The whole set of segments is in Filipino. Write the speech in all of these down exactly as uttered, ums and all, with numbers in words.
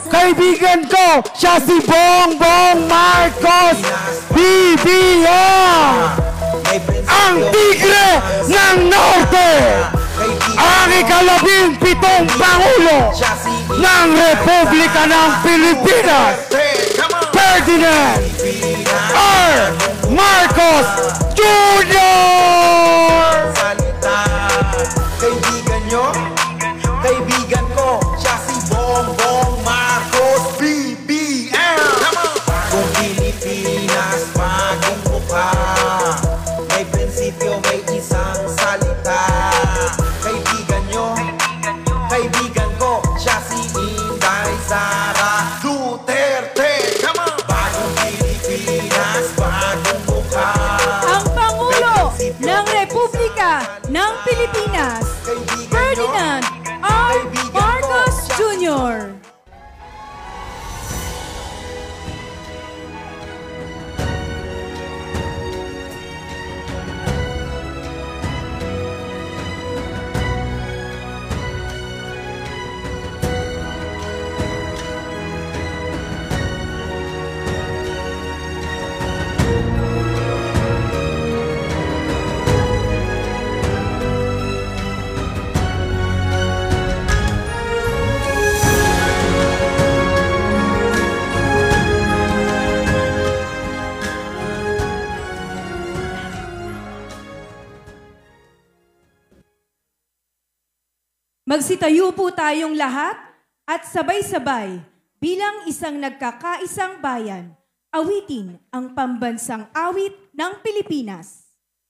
kaibigan ko, siya si Bongbong Marcos, B B M, ang tigre ng Norte, ang ikalabing pitong Pangulo ng Republika ng Pilipinas, Ferdinand R. Marcos Junior Kaibigan nyo, kaibigan ko, siya si Bongbong Marcos, B B M. Kung Pilipinas, bagong mukha, may prinsipyo, may isang salita. Kaibigan nyo, kaibigan ko, siya si Inday Sara Duterte. Bagong Pilipinas, bagong mukha, ang Pangulo ng Republika ng Pilipinas, Ferdinand R. Marcos Junior Magsitayo po tayong lahat at sabay-sabay bilang isang nagkakaisang bayan, awitin ang pambansang awit ng Pilipinas.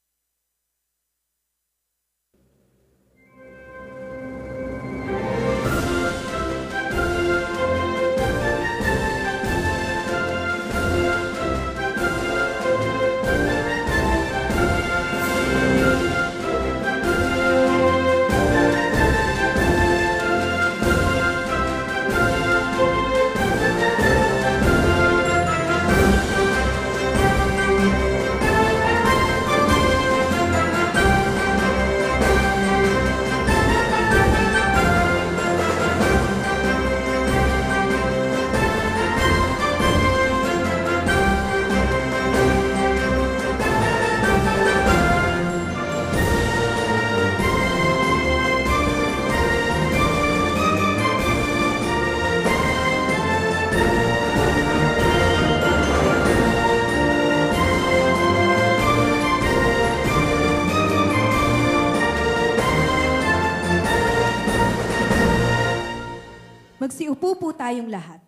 Magsiupo po tayong lahat.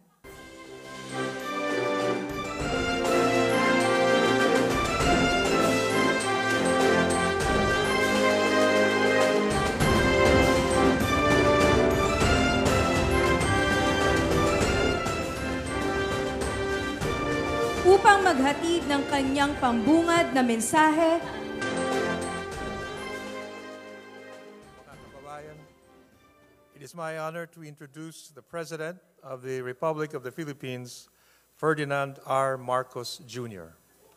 Upang maghatid ng kanyang pambungad na mensahe, it is my honor to introduce the President of the Republic of the Philippines, Ferdinand R. Marcos Junior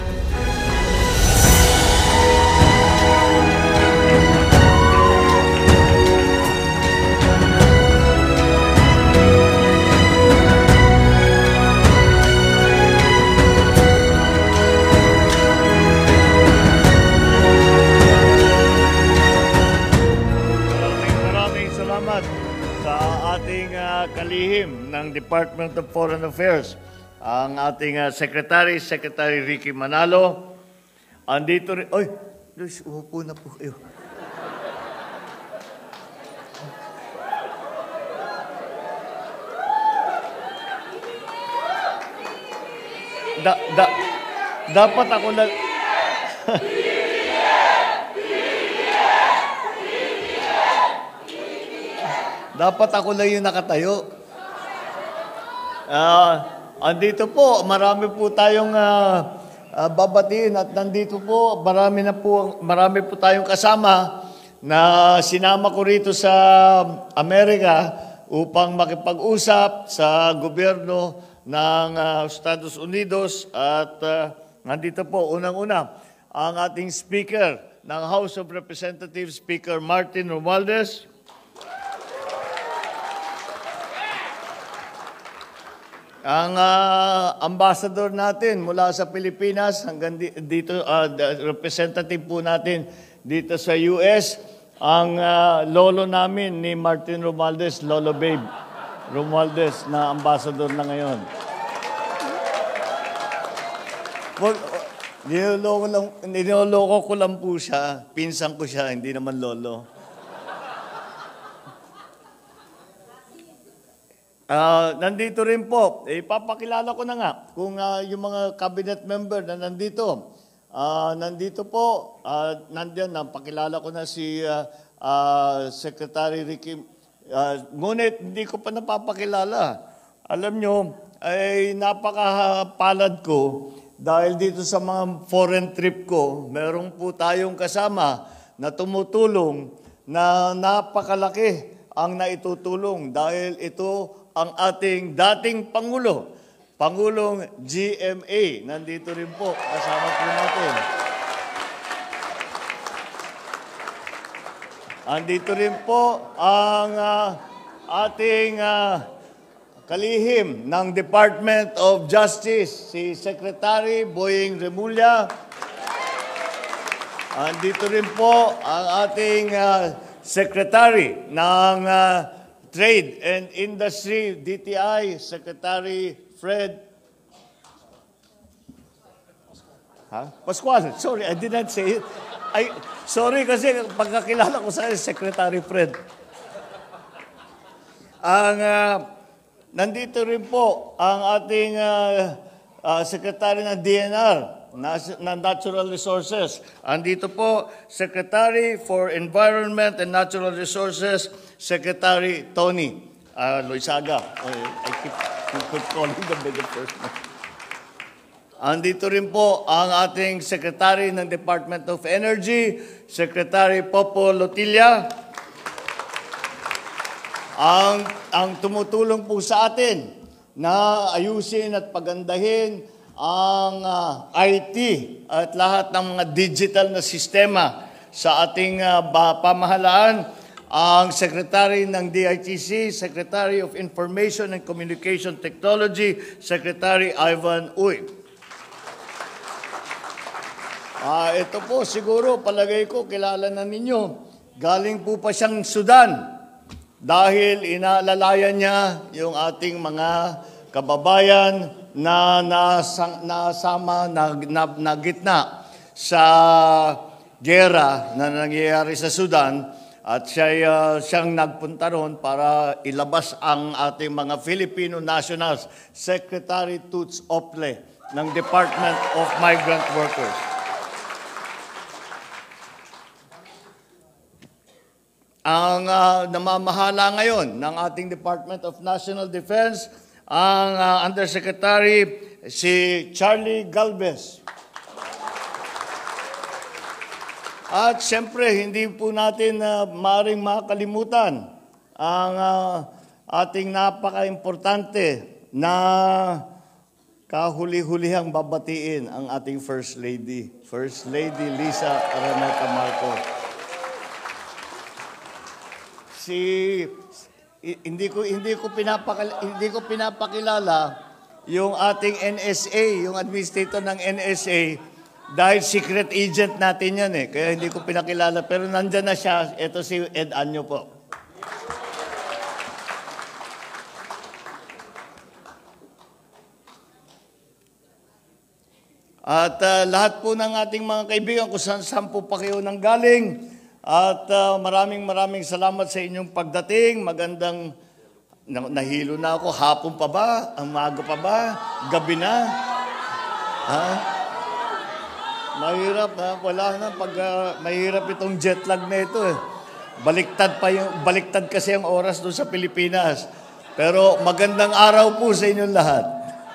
ating uh, kalihim ng Department of Foreign Affairs, ang ating uh, Secretary, Secretary Ricky Manalo. Andito rin, oy, Luis, umupo na po kayo. Da, da, dapat ako na... Dapat ako lang yung nakatayo. Uh, andito po, marami po tayong uh, uh, babatiin at nandito po, marami na po, marami po tayong kasama na sinama ko rito sa Amerika upang makipag-usap sa gobyerno ng uh, Estados Unidos at uh, nandito po, unang-una, ang ating Speaker ng House of Representatives, Speaker Martin Romualdez. ang ah, ambassador natin mula sa Pilipinas hanggang di- dito, ah, the representative po natin dito sa U S, ang ah, lolo namin ni Martin Romualdez, Lolo Babe Romualdez, na ambassador na ngayon. Well, Niloloko, lang, niloloko ko lang po siya. Pinsan ko siya, hindi naman lolo. Ah, nandito rin po, eh, papakilala ko na nga kung ah, yung mga cabinet member na nandito. Ah, nandito po, ah, nandiyan, napakilala ko na si ah, ah, Secretary Ricky. Ah, ngunit hindi ko pa napapakilala. Alam nyo, ay napakapalad ko dahil dito sa mga foreign trip ko, meron po tayong kasama na tumutulong na napakalaki ang naitutulong dahil ito ang ating dating Pangulo, Pangulong G M A. Nandito rin po, kasama po natin. Andito rin po ang uh, ating uh, kalihim ng Department of Justice, si Secretary Boying Remulla. Andito rin po ang ating uh, Secretary ng uh, Trade and Industry, D T I, Secretary Fred ha? Pascual. Sorry, I did not say it. I, sorry kasi pagkakilala ko sa Secretary Fred. Ang uh, nandito rin po ang ating uh, uh, Secretary ng D N R, ng Natural Resources. Andito po, Secretary for Environment and Natural Resources, Secretary Tony uh, Loizaga. I keep, keep calling the bigger person. Andito rin po ang ating Secretary ng Department of Energy, Secretary Popo Lotilla. Ang, ang tumutulong po sa atin na ayusin at pagandahin ang uh, I T at lahat ng mga digital na sistema sa ating uh, pamahalaan, ang Secretary ng D I T C, Secretary of Information and Communication Technology, Secretary Ivan Uy. Uh, ito po siguro, palagay ko, kilala na ninyo. Galing po pa siyang Sudan dahil inaalalayan niya yung ating mga kababayan na nasang, nasama, na, na, na gitna sa gera na nangyayari sa Sudan, at siya, uh, siyang nagpunta ron para ilabas ang ating mga Filipino nationals. Secretary Toots Ople ng Department of Migrant Workers. Ang uh, namamahala ngayon ng ating Department of National Defense, ang uh, Undersecretary si Charlie Galvez. At siyempre, hindi po natin uh, maaaring makalimutan ang uh, ating napaka-importante na kahuli-hulihang babatiin ang ating First Lady, First Lady Lisa Araneta Marcos. Si hindi ko hindi ko pinapakilala, hindi ko pinapakilala yung ating N S A, yung administrator ng N S A, dahil secret agent natin yan eh. Kaya hindi ko pinakilala, pero nandyan na siya. Ito si Ed Anyo po. At uh, lahat po ng ating mga kaibigan, kung saan saan po pa kayo nang galing. At uh, maraming maraming salamat sa inyong pagdating. Magandang, nahilo na ako. Hapon pa ba? Umaga pa ba? Gabi na? Ha? Mahirap na. Wala na. Pag, uh, mahirap itong jet lag na ito eh. Baliktad, pa yung, baliktad kasi ang oras doon sa Pilipinas. Pero magandang araw po sa inyong lahat.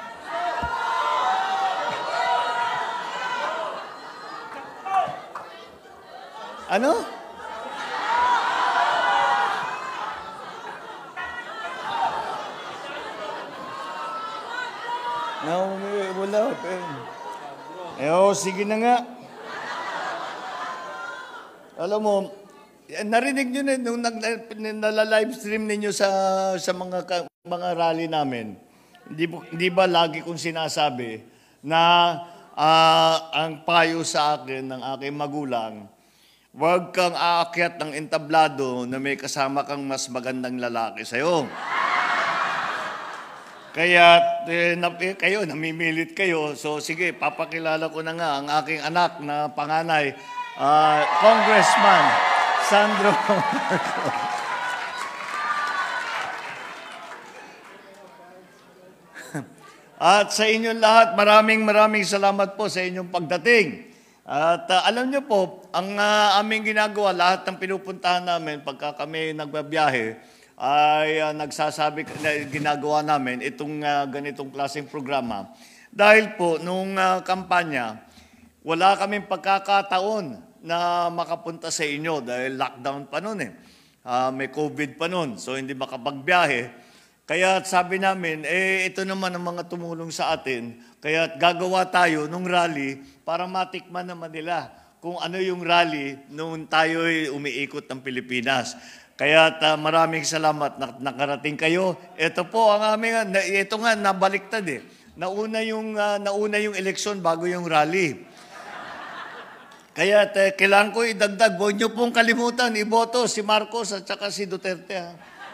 Ano? No, wala. Eh, oh, sige na nga. Alam mo, narinig nyo na nung nala-livestream ninyo sa, sa mga, mga rally namin. Hindi, hindi ba lagi kong sinasabi na uh, ang payo sa akin ng aking magulang, huwag kang aakyat ng entablado na may kasama kang mas magandang lalaki sa'yo. Kaya eh, na, eh, kayo, namimilit kayo. So sige, papakilala ko na nga ang aking anak na panganay, uh, Congressman Sandro Marcos. At sa inyong lahat, maraming maraming salamat po sa inyong pagdating. At uh, alam niyo po, ang uh, aming ginagawa, lahat ng pinupuntahan namin pagka kami nagbabiyahe, ay uh, nagsasabi, na, ginagawa namin itong uh, ganitong klaseng programa. Dahil po, nung uh, kampanya, wala kaming pagkakataon na makapunta sa inyo dahil lockdown pa noon eh. Uh, may COVID pa noon, so hindi makapagbiyahe. Kaya sabi namin, eh ito naman ang mga tumulong sa atin, kaya gagawa tayo ng rally para matikman naman nila kung ano yung rally noon tayo'y umiikot ng Pilipinas. Kaya uh, maraming salamat na nakarating kayo. Ito po ang aming, ito nga nabaliktad eh. Nauna yung, uh, nauna yung eleksyon bago yung rally. Kaya uh, kailangan ko idagdag, huwag niyo pong kalimutan, iboto si Marcos at saka si Duterte. Ha?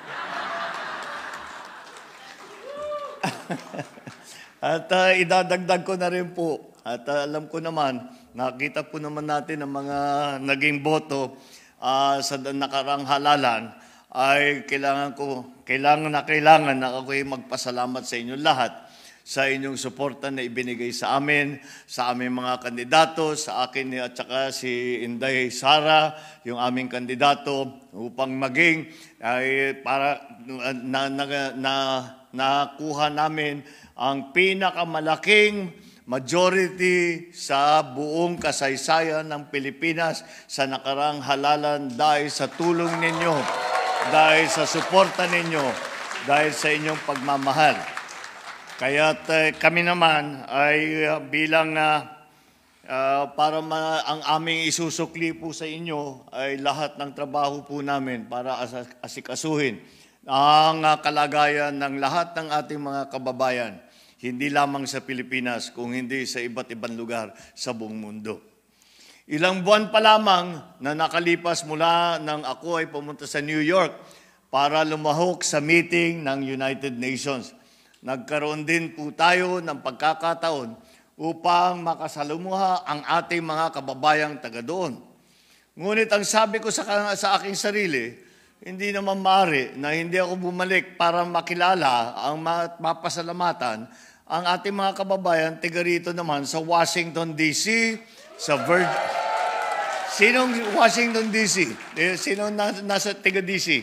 At uh, idadagdag ko na rin po, at uh, alam ko naman, nakita po naman natin ang mga naging boto uh, sa nakarang halalan, ay kailangan ko, kailangan na kailangan na ako'y magpasalamat sa inyong lahat sa inyong suporta na ibinigay sa amin, sa aming mga kandidato, sa akin at saka si Inday Sara, yung aming kandidato, upang maging ay para na, na, na, nakuha namin ang pinakamalaking majority sa buong kasaysayan ng Pilipinas sa nakarang halalan dahil sa tulong ninyo, dahil sa suporta ninyo, dahil sa inyong pagmamahal. Kaya uh, kami naman ay uh, bilang uh, uh, para ma- ang aming isusukli po sa inyo ay lahat ng trabaho po namin para as- asikasuhin ang uh, kalagayan ng lahat ng ating mga kababayan, hindi lamang sa Pilipinas, kung hindi sa iba't ibang lugar sa buong mundo. Ilang buwan pa lamang na nakalipas mula nang ako ay pumunta sa New York para lumahok sa meeting ng United Nations. Nagkaroon din po tayo ng pagkakataon upang makasalumuha ang ating mga kababayang taga doon. Ngunit ang sabi ko sa, sa aking sarili, hindi naman maaari na hindi ako bumalik para makilala ang mapasalamatan ang ating mga kababayan tiga rito naman sa Washington, D C, sa Virgin... Sinong Washington, D C? Eh, sinong na, nasa tiga D C?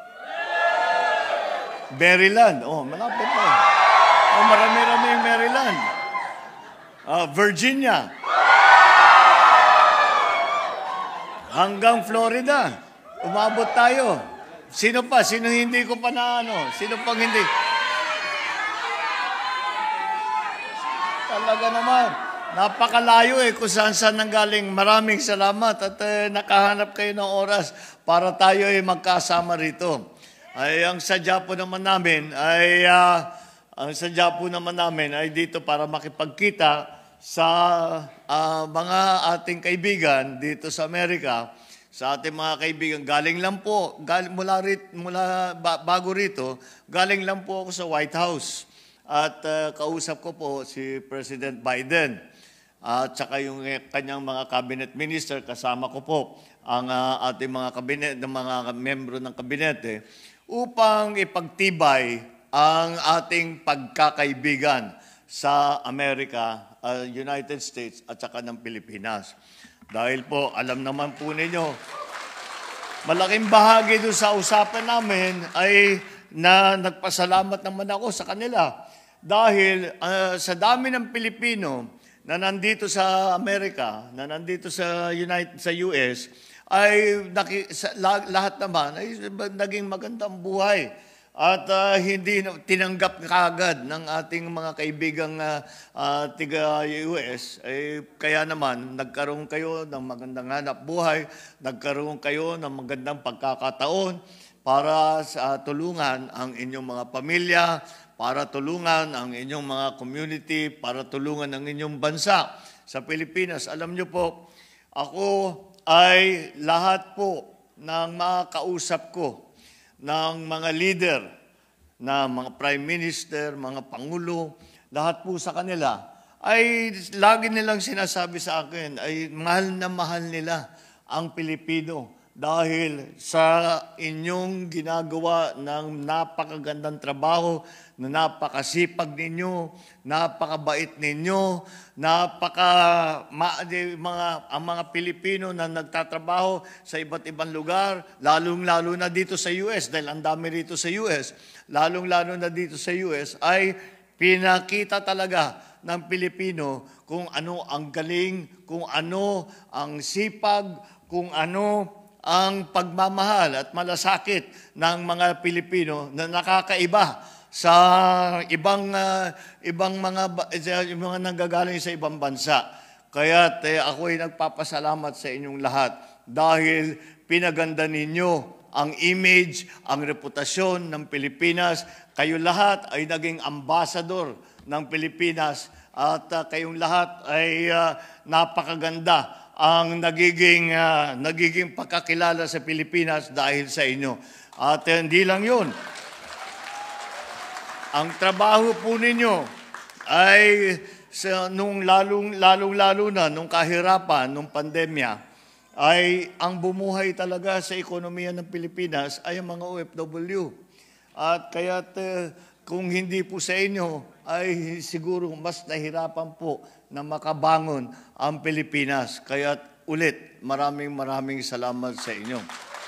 Maryland. Oh, malapit na. Oh, marami-rami yung Maryland. Uh, Virginia. Hanggang Florida. Umabot tayo. Sino pa? Sino hindi ko pa na ano? Sino pang hindi? Talaga naman. Napakalayo eh kung saan-saan nanggaling. Maraming salamat at eh, nakahanap kayo ng oras para tayo ay magkasama rito. Ay ang sadya po naman namin ay uh, ang sadya po naman namin ay dito para makipagkita sa uh, mga ating kaibigan dito sa Amerika, sa ating mga kaibigan. Galing lang po, galing, mula, rit, mula ba, bago rito, galing lang po ako sa White House. At uh, kausap ko po si President Biden at uh, saka yung kanyang mga cabinet minister, kasama ko po ang uh, ating mga kabinet, ng mga membro ng kabinete, upang ipagtibay ang ating pagkakaibigan sa Amerika, uh, United States at saka ng Pilipinas. Dahil po, alam naman po ninyo, malaking bahagi doon sa usapan namin ay na nagpasalamat naman ako sa kanila. Dahil uh, sa dami ng Pilipino na nandito sa Amerika, na nandito sa United sa U S, ay naki, sa, lahat naman ay naging magandang buhay at uh, hindi tinanggap kagad ng ating mga kaibigang uh, uh, tiga U S. Eh, kaya naman nagkaroon kayo ng magandang hanap buhay, nagkaroon kayo ng magandang pagkakataon para sa uh, tulungan ang inyong mga pamilya, para tulungan ang inyong mga community, para tulungan ang inyong bansa sa Pilipinas. Alam niyo po, ako ay lahat po ng mga kausap ko, ng mga leader, na mga prime minister, mga pangulo, lahat po sa kanila, ay lagi nilang sinasabi sa akin, ay mahal na mahal nila ang Pilipino dahil sa inyong ginagawa ng napakagandang trabaho, na napakasipag ninyo, napakabait ninyo, napaka ma, mga ang mga Pilipino na nagtatrabaho sa iba't ibang lugar, lalong-lalo na dito sa U S dahil ang dami rito sa U S, lalong-lalo na dito sa U S ay pinakita talaga ng Pilipino kung ano ang galing, kung ano ang sipag, kung ano ang pagmamahal at malasakit ng mga Pilipino na nakakaiba sa ibang uh, ibang mga yung mga nanggagaling sa ibang bansa. Kaya eh, ako ay nagpapasalamat sa inyong lahat dahil pinaganda ninyo ang image, ang reputasyon ng Pilipinas. Kayo lahat ay naging ambassador ng Pilipinas at uh, kayong lahat ay uh, napakaganda ang nagiging uh, nagiging pagkakilala sa Pilipinas dahil sa inyo. At uh, hindi lang yun. Ang trabaho po ninyo ay sa, nung lalong, lalong-lalo na nung kahirapan, nung pandemya, ay ang bumuhay talaga sa ekonomiya ng Pilipinas ay ang mga O F W. At kaya't uh, kung hindi po sa inyo, ay siguro mas nahirapan po na makabangon ang Pilipinas. Kaya't ulit, maraming maraming salamat sa inyo.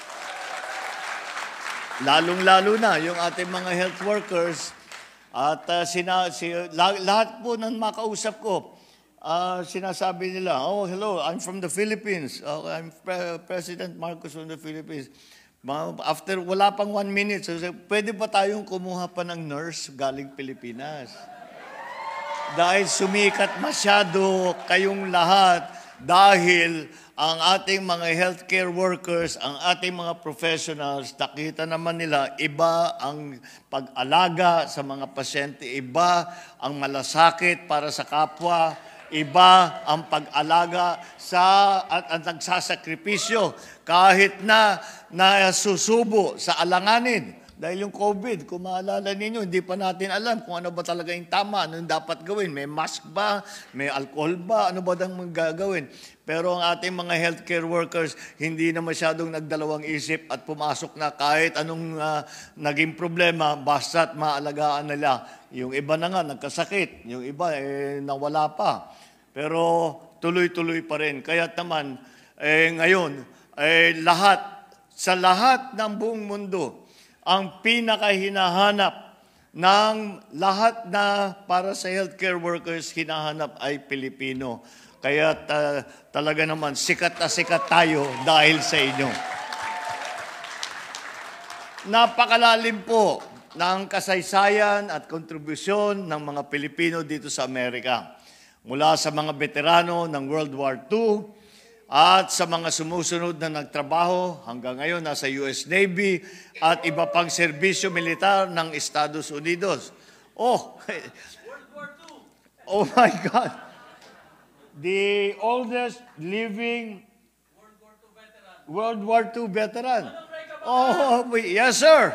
Lalong-lalo na yung ating mga health workers at uh, sina, si, lahat po ng makausap ko, uh, sinasabi nila, oh, hello, I'm from the Philippines. Oh, I'm Pre- President Marcos from the Philippines. After, wala pang one minute, so, pwede ba tayong kumuha pa ng nurse galing Pilipinas? Dahil sumikat masyado kayong lahat dahil ang ating mga healthcare workers, ang ating mga professionals, nakita naman nila, iba ang pag-alaga sa mga pasyente, iba ang malasakit para sa kapwa, iba ang pag-alaga sa at ang nagsasakripisyo kahit na nasusubo sa alanganin. Dahil yung COVID, kung maalala ninyo, hindi pa natin alam kung ano ba talaga yung tama, ano yung dapat gawin. May mask ba? May alcohol ba? Ano ba dang gagawin? Pero ang ating mga healthcare workers, hindi na masyadong nagdalawang isip at pumasok na kahit anong uh, naging problema, basta't maalagaan nila. Yung iba na nga, nagkasakit. Yung iba, eh, nawala pa. Pero tuloy-tuloy pa rin. Kaya naman, eh, ngayon, eh, lahat, sa lahat ng buong mundo, ang pinakahinahanap ng lahat na para sa healthcare workers hinahanap ay Pilipino. Kaya uh, talaga naman, sikat na sikat tayo dahil sa inyo. Napakalalim po ng kasaysayan at kontribusyon ng mga Pilipino dito sa Amerika. Mula sa mga veterano ng World War Two, at sa mga sumusunod na nagtrabaho hanggang ngayon nasa U S Navy at iba pang serbisyo militar ng Estados Unidos. Oh, World War Two. Oh my God. The oldest living World War Two veteran. World War Two veteran. Oh, yes sir.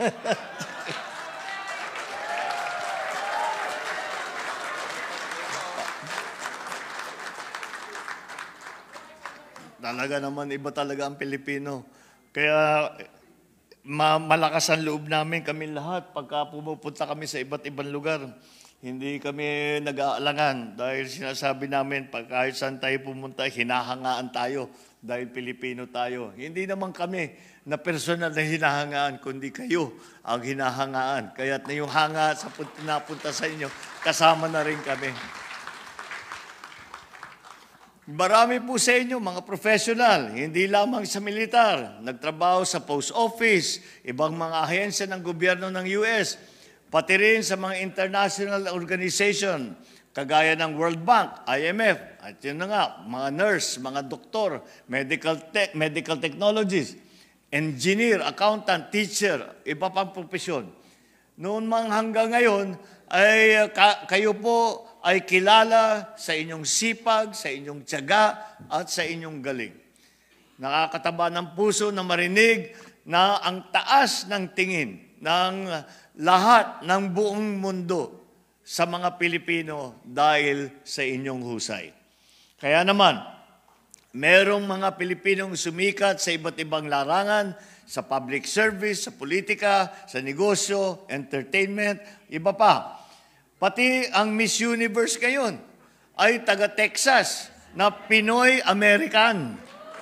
Talaga naman, iba talaga ang Pilipino. Kaya ma malakas ang loob namin kami lahat pagka pumupunta kami sa iba't ibang lugar. Hindi kami nag-aalangan dahil sinasabi namin pag kahit saan tayo pumunta, hinahangaan tayo dahil Pilipino tayo. Hindi naman kami na personal na hinahangaan, kundi kayo ang hinahangaan. Kaya na yung hanga sa napunta sa inyo, kasama na rin kami. Marami po sa inyo, mga professional, hindi lamang sa militar, nagtrabaho sa post office, ibang mga ahensya ng gobyerno ng U S, pati rin sa mga international organization, kagaya ng World Bank, I M F, at yun na nga, mga nurse, mga doktor, medical, tech, medical technologies, engineer, accountant, teacher, iba pang profesyon. noon mang hanggang ngayon, ay uh, ka- kayo po ay kilala sa inyong sipag, sa inyong tiyaga, at sa inyong galing. Nakakataba ng puso na marinig na ang taas ng tingin ng lahat ng buong mundo sa mga Pilipino dahil sa inyong husay. Kaya naman, merong mga Pilipinong sumikat sa iba't ibang larangan, sa public service, sa politika, sa negosyo, entertainment, iba pa. Pati ang Miss Universe ngayon ay taga-Texas na Pinoy-American.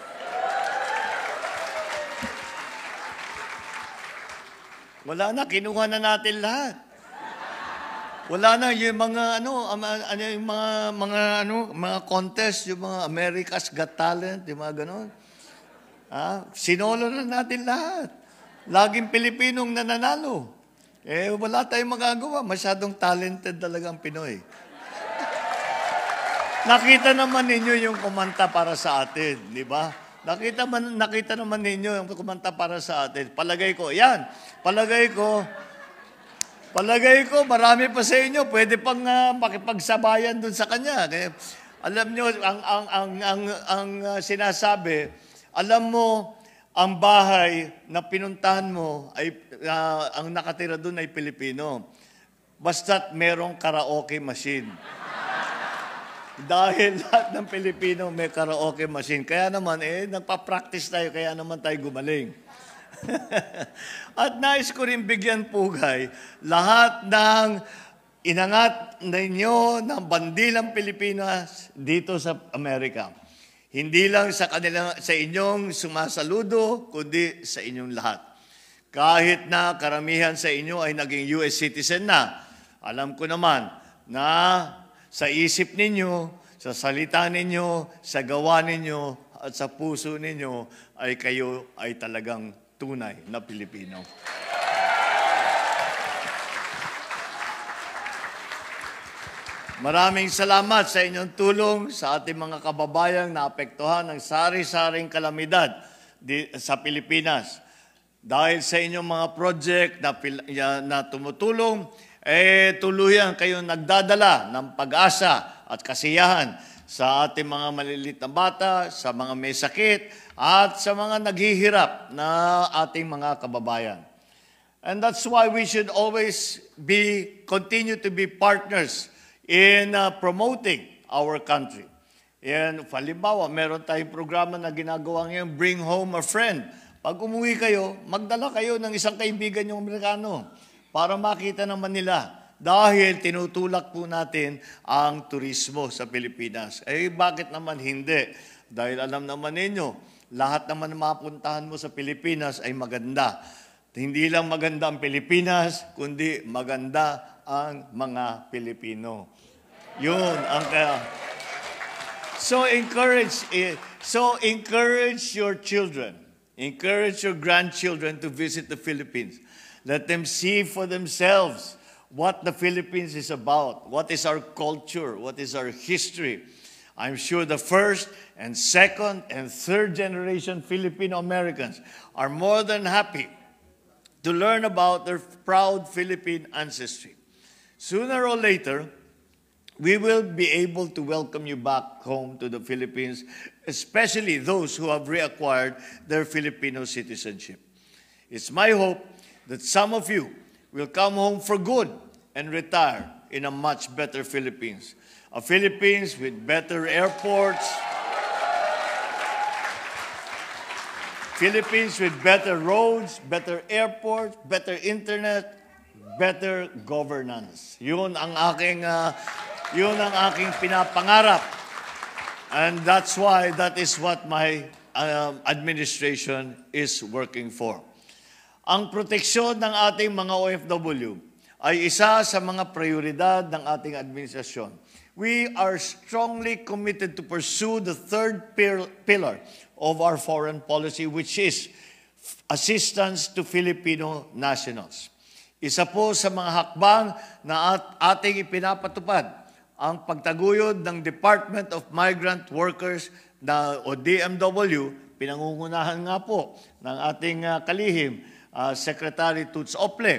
Wala na, kinuha na natin lahat. Wala na yung mga ano, ano yung mga mga ano, mga contest, yung mga America's Got Talent, yung mga ganon. Ah, sinolo na natin lahat. Laging Pilipinong nananalo. Eh wala tayong magagawa, masyadong talented talaga ang Pinoy. Nakita naman ninyo yung kumanta para sa atin, di ba? Nakita man nakita naman ninyo yung kumanta para sa atin. Palagay ko, yan. Palagay ko Palagay ko, marami pa sa inyo, pwede pang uh, makipagsabayan dun sa kanya. Kaya, alam nyo, ang, ang, ang, ang, ang uh, sinasabi, alam mo, ang bahay na pinuntahan mo, ay, uh, ang nakatira dun ay Pilipino. Basta't merong karaoke machine. Dahil lahat ng Pilipino may karaoke machine. Kaya naman, eh, nagpa-practice tayo, kaya naman tayo gumaling. At nais ko rin bigyan pugay lahat ng inangat ninyo ng bandilang Pilipinas dito sa Amerika. Hindi lang sa kanila, sa inyong sumasaludo, kundi sa inyong lahat. Kahit na karamihan sa inyo ay naging U S citizen na, alam ko naman na sa isip ninyo, sa salita ninyo, sa gawa ninyo, at sa puso ninyo ay kayo ay talagang tunay na Pilipino. Maraming salamat sa inyong tulong sa ating mga kababayang naapektuhan ng sari-saring kalamidad di, sa Pilipinas. Dahil sa inyong mga project na, na tumutulong, eh tuluyan kayong nagdadala ng pag-asa at kasiyahan sa ating mga maliliit na bata, sa mga may sakit, at sa mga naghihirap na ating mga kababayan. And that's why we should always be, continue to be partners in uh, promoting our country. And halimbawa, meron tayong programa na ginagawa ngayon, Bring Home a Friend. Pag umuwi kayo, magdala kayo ng isang kaibigan yung Amerikano para makita naman nila. Dahil tinutulak po natin ang turismo sa Pilipinas. Eh, bakit naman hindi? Dahil alam naman ninyo, lahat naman na mapuntahan mo sa Pilipinas ay maganda. Hindi lang maganda ang Pilipinas, kundi maganda ang mga Pilipino. Yun ang kaya. So encourage, so encourage your children, encourage your grandchildren to visit the Philippines. Let them see for themselves what the Philippines is about, what is our culture, what is our history. I'm sure the first and second and third generation Filipino Americans are more than happy to learn about their proud Philippine ancestry. Sooner or later, we will be able to welcome you back home to the Philippines, especially those who have reacquired their Filipino citizenship. It's my hope that some of you will come home for good and retire in a much better Philippines. A Philippines with better airports, Philippines with better roads, better airports, better internet, better governance. Yun ang aking, uh, yun ang aking pinapangarap. And that's why, that is what my uh, administration is working for. Ang proteksyon ng ating mga O F W ay isa sa mga prioridad ng ating administrasyon. We are strongly committed to pursue the third pillar of our foreign policy, which is assistance to Filipino nationals. Isa po sa mga hakbang na at ating ipinapatupad ang pagtaguyod ng Department of Migrant Workers na, o D M W, pinangungunahan nga po ng ating uh, kalihim, uh, Secretary Toots Ople,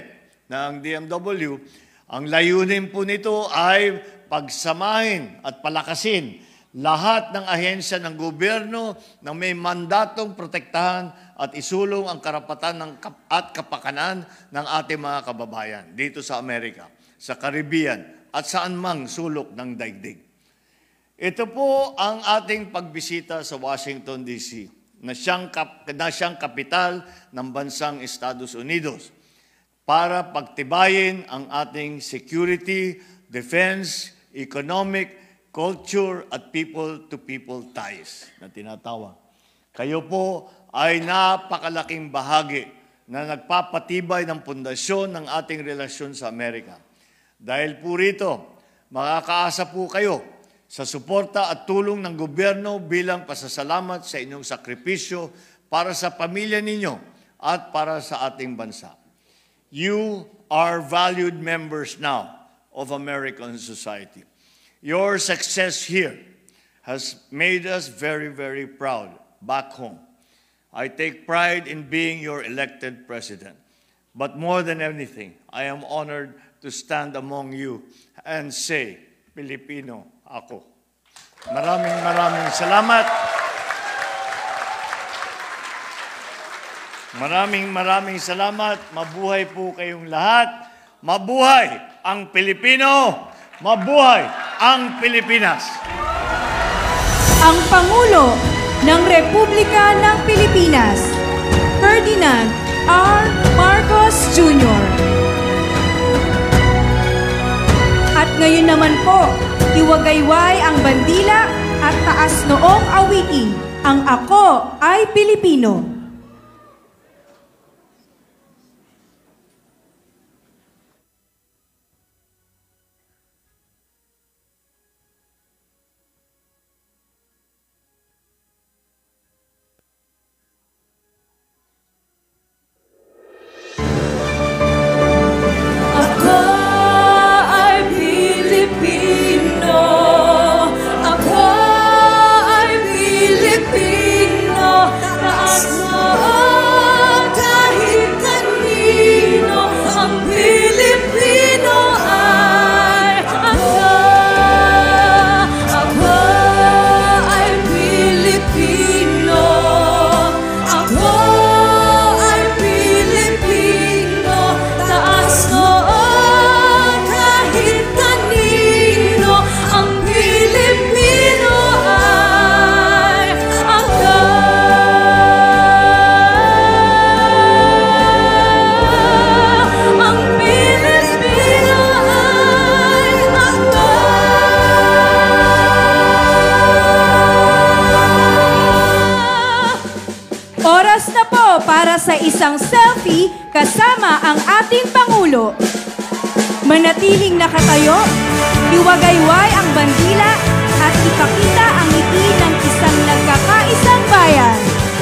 ng D M W. Ang layunin po nito ay pagsamahin at palakasin lahat ng ahensya ng gobyerno na may mandatong protektahan at isulong ang karapatan ng kap- at kapakanan ng ating mga kababayan dito sa Amerika, sa Caribbean at saan mang sulok ng daigdig. Ito po ang ating pagbisita sa Washington, D C na siyang, kap- na siyang kapital ng bansang Estados Unidos para pagtibayin ang ating security, defense, economic, culture at people-to-people ties na tinatawag. Kayo po ay napakalaking bahagi na nagpapatibay ng pundasyon ng ating relasyon sa Amerika. Dahil po rito, makakaasa po kayo sa suporta at tulong ng gobyerno bilang pasasalamat sa inyong sakripisyo para sa pamilya ninyo at para sa ating bansa. You are valued members now of American society. Your success here has made us very, very proud back home. I take pride in being your elected president. But more than anything, I am honored to stand among you and say, Pilipino ako. Maraming maraming salamat. Maraming maraming salamat. Mabuhay po kayong lahat. Mabuhay ang Pilipino. Mabuhay ang Pilipinas. Ang Pangulo ng Republika ng Pilipinas, Ferdinand R. Marcos Junior At ngayon naman po, iwagayway ang bandila at taas noong awitin, ang Ako ay Pilipino. Oras na po para sa isang selfie kasama ang ating Pangulo. Manatiling nakatayo, iwagayway ang bandila at ipakita ang ngiti ng isang nagkakaisang bayan.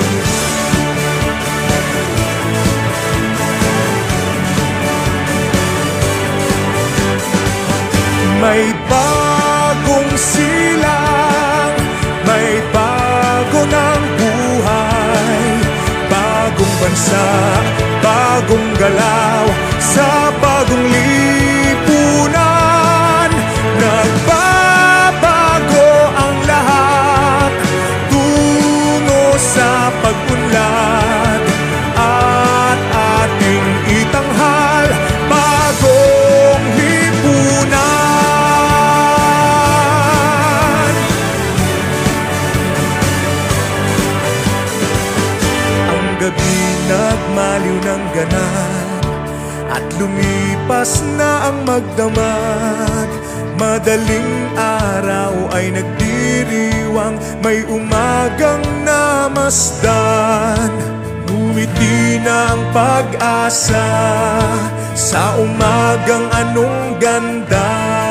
May bagong silang, may bago ng buhay, bagong bansa, bagong galaw, sa bagong lipunan. Nagbabago ang lahat, tungo sa pag-unlad, at ating itanghal, bagong lipunan. Gabi nagmaliw ng ganap at lumipas na ang magdamag. Madaling araw ay nagdiriwang, may umagang namasdan. Ngumiti na ang pag-asa sa umagang anong ganda.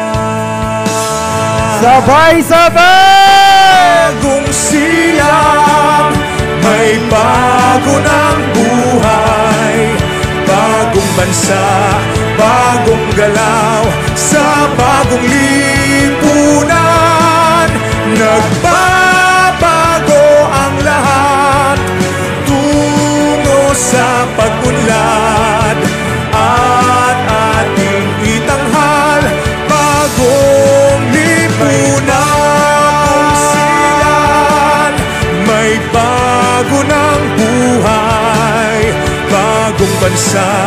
Sabay-sabay! Bagong silang, may bago ng buhay, bagong bansa, bagong galaw, sa bagong lipunan. Nagbabago ang lahat, tungo sa pag-unlad, at bansa